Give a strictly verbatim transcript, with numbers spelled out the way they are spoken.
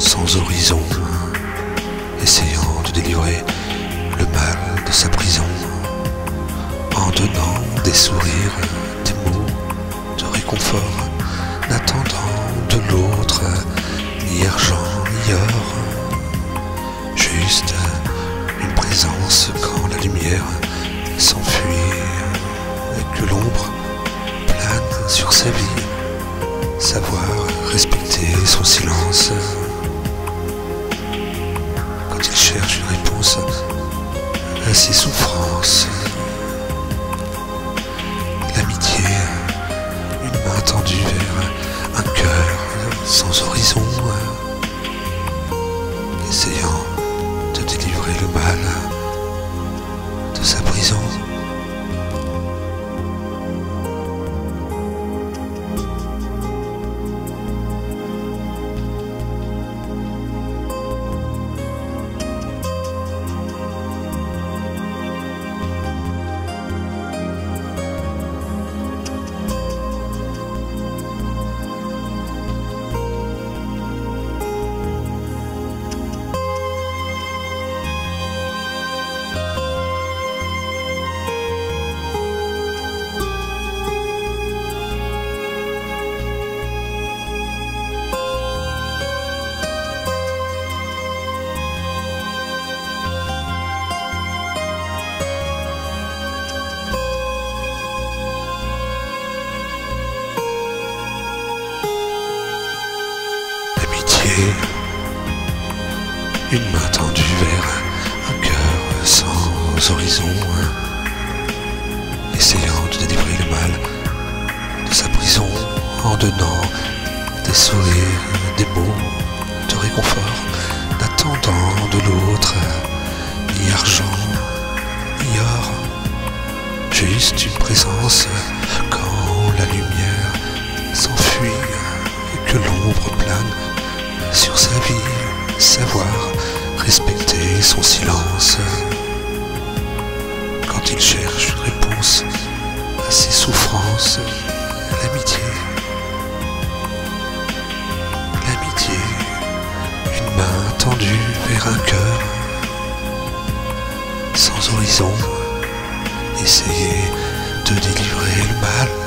sans horizon, essayant de délivrer le mal de sa prison, en donnant des sourires, des mots de réconfort, n'attendant de l'autre ni argent ni or, juste une présence quand la lumière s'enfuit et que l'ombre plane sur sa vie, savoir respecter son silence quand il cherche une réponse à ses souffrances. L'amitié, une main tendue vers un cœur sans horizon, essayant de délivrer le mal de sa prison. Une main tendue vers un cœur sans horizon, essayant de délivrer le mal de sa prison, en donnant des sourires, des mots de réconfort, n'attendant de l'autre ni argent ni or, juste une présence quand la lumière s'enfuit et que l'ombre plane sur sa vie, savoir respecter son silence quand il cherche une réponse à ses souffrances. L'amitié, l'amitié, une main tendue vers un cœur sans horizon, essayer de délivrer le mal